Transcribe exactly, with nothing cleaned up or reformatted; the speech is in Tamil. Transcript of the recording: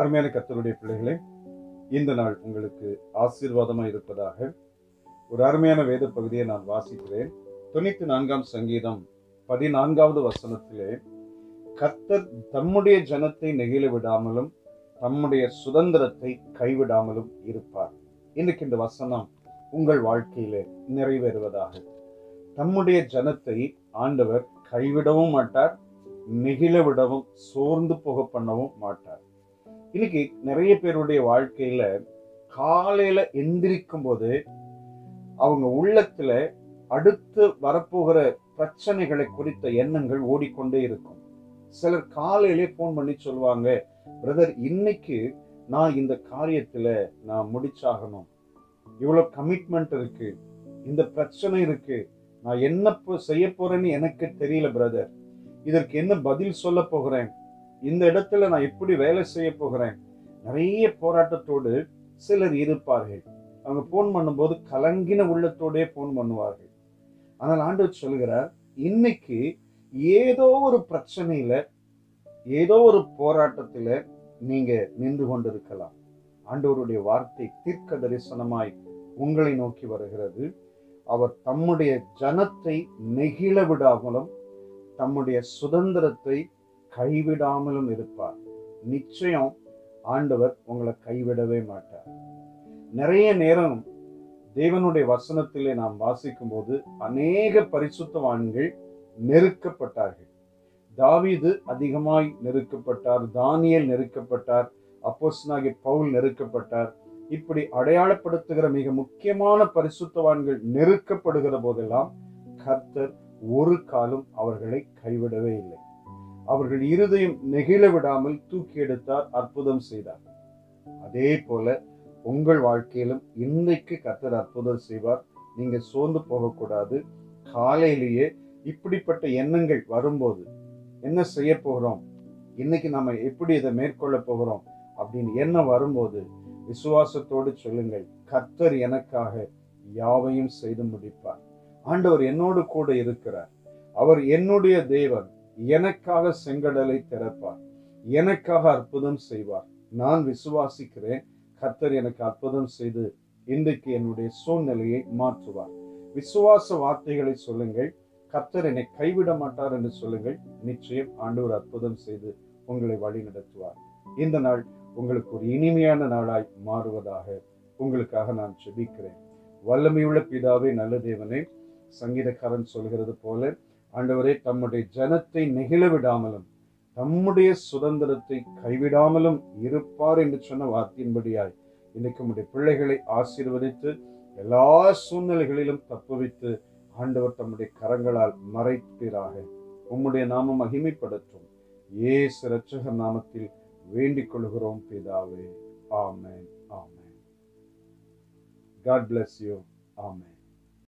அருமையான கர்த்தருடைய பிள்ளைகளே, இந்த நாள் உங்களுக்கு ஆசீர்வாதமாக இருப்பதாக. ஒரு அருமையான வேத பகுதியை நான் வாசிக்கிறேன். தொண்ணூத்தி நான்காம் சங்கீதம் பதினான்காவது வசனத்திலே, கர்த்தர் தம்முடைய ஜனத்தை நெகிழ விடாமலும் தம்முடைய சுதந்திரத்தை கைவிடாமலும் இருப்பார். இன்னைக்கு இந்த வசனம் உங்கள் வாழ்க்கையிலே நிறைவேறுவதாக. தம்முடைய ஜனத்தை ஆண்டவர் கைவிடவும் மாட்டார், நெகிழ விடவும் சோர்ந்து போக பண்ணவும் மாட்டார். இன்னைக்கு நிறைய பேருடைய வாழ்க்கையில காலையில எந்திரிக்கும் போது அவங்க உள்ளத்துல அடுத்து வரப்போகிற பிரச்சனைகளை குறித்த எண்ணங்கள் ஓடிக்கொண்டே இருக்கும். சிலர் காலையிலே போன் பண்ணி சொல்லுவாங்க, பிரதர் இன்னைக்கு நான் இந்த காரியத்துல நான் முடிச்சாகணும், இவ்வளவு கமிட்மெண்ட் இருக்கு, இந்த பிரச்சனை இருக்கு, நான் என்ன செய்ய போறேன்னு எனக்கு தெரியல பிரதர், இதற்கு என்ன பதில் சொல்ல போகிறேன், இந்த இடத்துல நான் எப்படி வேலை செய்ய போகிறேன். நிறைய போராட்டத்தோடு சிலர் இருப்பார்கள். அவங்க போன் பண்ணும்போது கலங்கின உள்ளத்தோடே போன் பண்ணுவார்கள். ஆனால் ஆண்டவர் சொல்கிறார், இன்னைக்கு ஏதோ ஒரு பிரச்சனையில ஏதோ ஒரு போராட்டத்துல நீங்க நின்று கொண்டிருக்கலாம். ஆண்டவருடைய வார்த்தை தீர்க்க தரிசனமாய் உங்களை நோக்கி வருகிறது. அவர் தம்முடைய ஜனத்தை நெகிழ விடாமலும் தம்முடைய சுதந்திரத்தை கைவிடாமலும் இருப்பார். நிச்சயம் ஆண்டவர் உங்களை கைவிடவே மாட்டார். நிறைய நேரம் தேவனுடைய வசனத்திலே நாம் வாசிக்கும் போது அநேக பரிசுத்தவான்கள் நெருக்கப்பட்டார்கள். தாவீது அதிகமாய் நெருக்கப்பட்டார், தானியேல் நெருக்கப்பட்டார், அப்போஸ்தலனாகிய பவுல் நெருக்கப்பட்டார். இப்படி அடையாளப்படுத்துகிற மிக முக்கியமான பரிசுத்தவான்கள் நெருக்கப்படுகிற போதெல்லாம் கர்த்தர் ஒரு காலம் அவர்களை கைவிடவே இல்லை. அவர்கள் இருதயம் நெகிழ விடாமல் தூக்கி எடுத்தார், அற்புதம் செய்தார். அதே போல உங்கள் வாழ்க்கையிலும் இன்றைக்கு கர்த்தர் அற்புதம் செய்வார். நீங்க சோர்ந்து போகக்கூடாது. காலையிலேயே இப்படிப்பட்ட எண்ணங்கள் வரும்போது என்ன செய்ய போகிறோம், இன்னைக்கு நம்ம எப்படி இதை மேற்கொள்ள போகிறோம் அப்படின்னு எண்ணம் வரும்போது விசுவாசத்தோடு சொல்லுங்கள், கர்த்தர் எனக்காக யாவையும் செய்து முடிப்பார். ஆண்டவர் என்னோடு கூட இருக்கிறார். அவர் என்னுடைய தேவன். எனக்காக செங்கடலை திறப்பார், எனக்காக அற்புதம் செய்வார். நான் விசுவாசிக்கிறேன், கர்த்தர் எனக்கு அற்புதம் செய்து இன்றைக்கு என்னுடைய சூழ்நிலையை மாற்றுவார். விசுவாச வார்த்தைகளை சொல்லுங்கள். கர்த்தர் என்னை கைவிட மாட்டார் என்று சொல்லுங்கள். நிச்சயம் ஆண்டவர் அற்புதம் செய்து உங்களை வழி நடத்துவார். இந்த நாள் உங்களுக்கு ஒரு இனிமையான நாளாய் மாறுவதாக உங்களுக்காக நான் ஜெபிக்கிறேன். வல்லமையுள்ள பிதாவே, நல்ல தேவனே, சங்கீதக்காரன் சொல்கிறது போல ஆண்டவரே தம்முடைய ஜனத்தை நெகிழ விடாமலும் தம்முடைய சுதந்திரத்தை கைவிடாமலும் இருப்பார் என்று சொன்ன வார்த்தையின்படியாய் இன்னைக்கு உம்முடைய பிள்ளைகளை ஆசீர்வதித்து எல்லா சூழ்நிலைகளிலும் தப்புவித்து ஆண்டவர் தம்முடைய கரங்களால் மறைப்பீராக. உம்முடைய நாமம் மகிமைப்படட்டும். இயேசு இரட்சகர் நாமத்தில் வேண்டிக் கொள்கிறோம் பிதாவே. ஆமென், ஆமென். God bless you. Amen.